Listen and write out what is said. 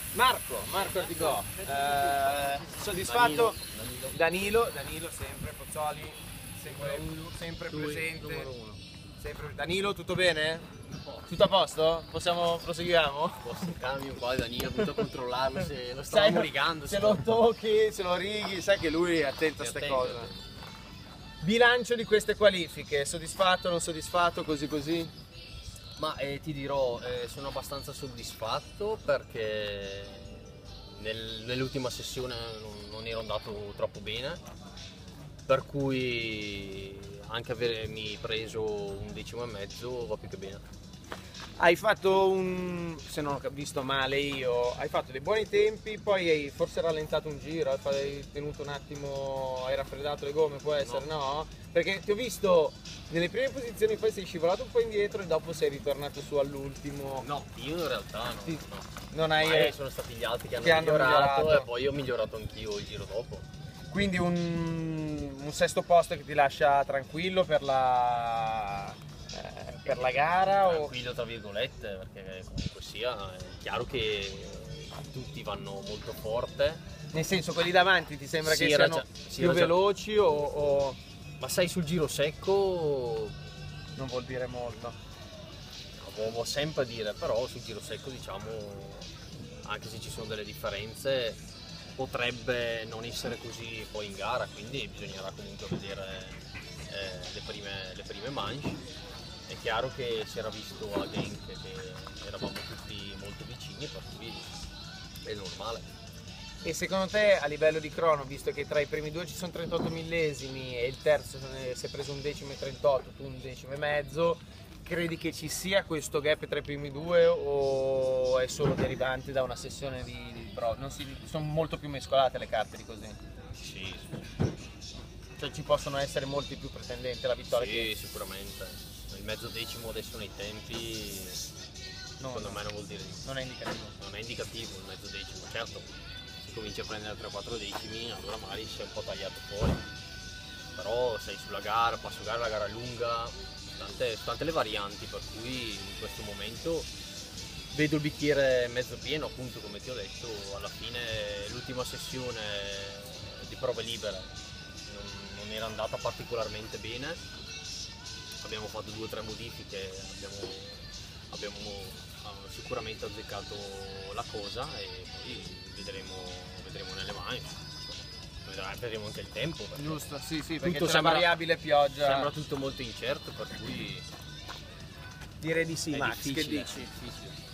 Marco Ardigò, soddisfatto? Danilo sempre, Pozzoli, sempre presente. Danilo, tutto bene? Tutto a posto? Proseguiamo? Cambio un po' Danilo, tutto a controllarlo se lo stavamo rigando. Se lo tocchi, se lo righi, sai che lui è attento a queste cose. Bilancio di queste qualifiche, soddisfatto, non soddisfatto, così? Ma ti dirò, sono abbastanza soddisfatto perché nell'ultima sessione non ero andato troppo bene, per cui anche avermi preso un 10,5 va più che bene. Hai fatto se non ho visto male io, hai fatto dei buoni tempi, poi hai forse rallentato un giro, hai tenuto un attimo, hai raffreddato le gomme, può essere, no? Perché ti ho visto nelle prime posizioni, poi sei scivolato un po' indietro e dopo sei ritornato su all'ultimo. No, io in realtà no. Non hai... sono stati gli altri che hanno migliorato e poi ho migliorato anch'io il giro dopo. Quindi un sesto posto che ti lascia tranquillo per la gara? Tranquillo tra virgolette, perché comunque sia, è chiaro che tutti vanno molto forte. Nel senso, quelli davanti ti sembra che siano più veloci o... Ma sai, sul giro secco non vuol dire molto. Vuol sempre dire, però sul giro secco diciamo, anche se ci sono delle differenze, potrebbe non essere così poi in gara, quindi bisognerà comunque vedere le prime manche. È chiaro che si era visto a Genk che eravamo tutti molto vicini, per cui è normale. E secondo te, a livello di crono, visto che tra i primi due ci sono 38 millesimi e il terzo si è preso un 10,38, tu un 10,5, credi che ci sia questo gap tra i primi due o è solo derivante da una sessione di prova? Sono molto più mescolate le carte di così? Sì. Cioè ci possono essere molti più pretendenti alla vittoria? Sì, sicuramente. Il mezzo decimo adesso nei tempi, secondo me non vuol dire niente. Non è indicativo? Non è indicativo il mezzo decimo, certo. Si comincia a prendere 3-4 decimi, allora magari si è un po' tagliato fuori. Però sei sulla gara, passo gara, la gara è lunga, tante le varianti, per cui in questo momento vedo il bicchiere mezzo pieno, appunto come ti ho detto. Alla fine l'ultima sessione di prove libere non era andata particolarmente bene. Abbiamo fatto 2 o 3 modifiche, abbiamo sicuramente azzeccato la cosa e poi vedremo nelle mani. Vedremo anche il tempo. Giusto, sì, perché c'è la variabile pioggia. Sembra tutto molto incerto, per cui direi di sì, Max, che dici? Difficile.